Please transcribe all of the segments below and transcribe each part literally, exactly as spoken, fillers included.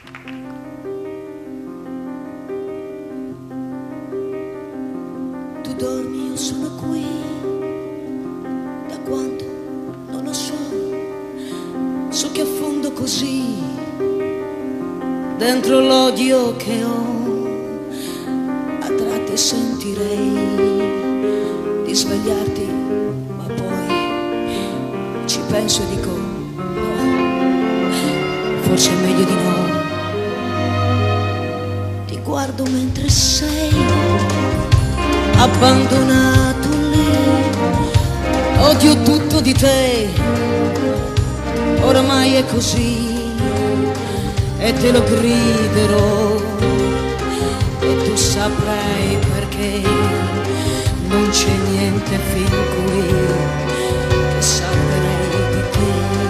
Tu dormi, io sono qui, da quando non lo so, so che affondo così dentro l'odio che ho, a tratti sentirei di svegliarti, ma poi ci penso e dico no, forse è meglio di no. Ti guardo mentre sei abbandonato lì, odio tutto di te, oramai è così e te lo griderò e tu saprai perché non c'è niente fin qui che salverei di te.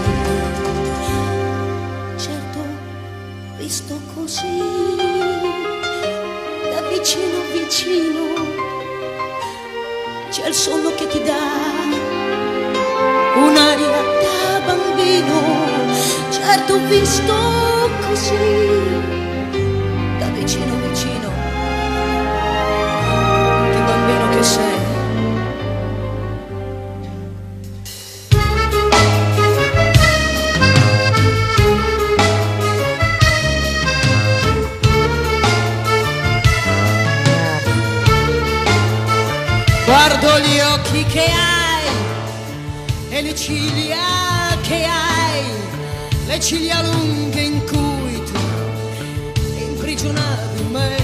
Certo, visto così da vicino vicino c'è il sonno che ti dà un'aria da bambino. Certo, visto così da vicino vicino, che bambino che sei. Guardo gli occhi che hai e le ciglia che hai, le ciglia lunghe in cui tu imprigionavi me,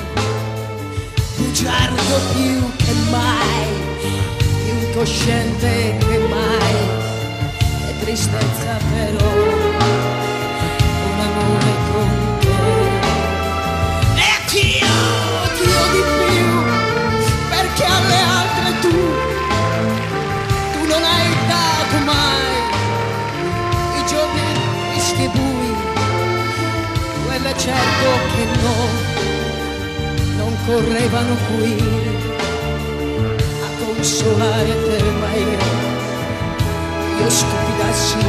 bugiardo più che mai, più incosciente che mai, e tristezza però, un amore con te. E anch'io ti odio più, perché alle altre tu, tu non hai dato mai i giorni tristi e bui, quelle certo che no, non correvano qui a consolare te, ma io, io stupida sì,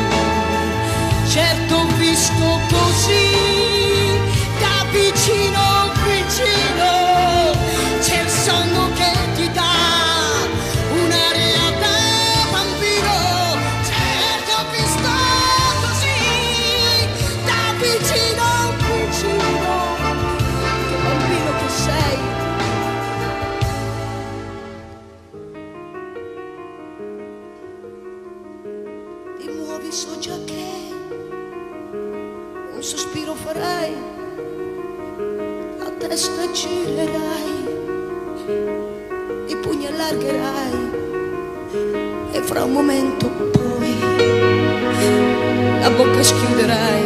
certo ho visto così, da vicino vicino, c'è il sonno che ti dà un'aria da bambino. Certo ho visto così, da vicino vicino, che bambino che sei. Ti muovi, so già che un sospiro farai, a testa girerai, i pugni allargherai e fra un momento poi la bocca schiuderai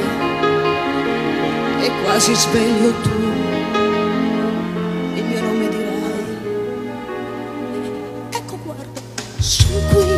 e quasi sveglio tu il mio nome dirai. Ecco guarda, sono qui,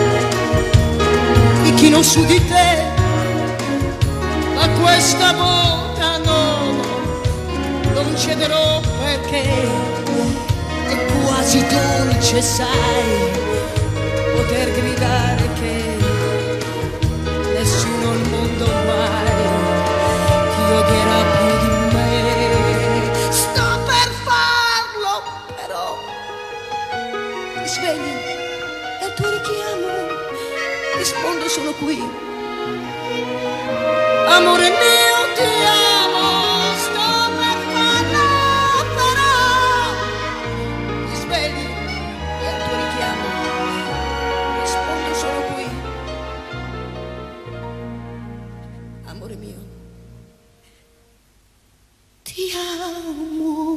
mi chino su di te, ma questa volta no, non cederò perché è quasi dolce, sai, poter gridare che nessuno al mondo mai ti odierà più di me. Sto per farlo, però ti svegli e al tuo richiamo rispondo, sono qui. Amore mio, ti amo, sto per farlo, però ti svegli e al tuo richiamo rispondo, sono qui. Amore mio, ti amo.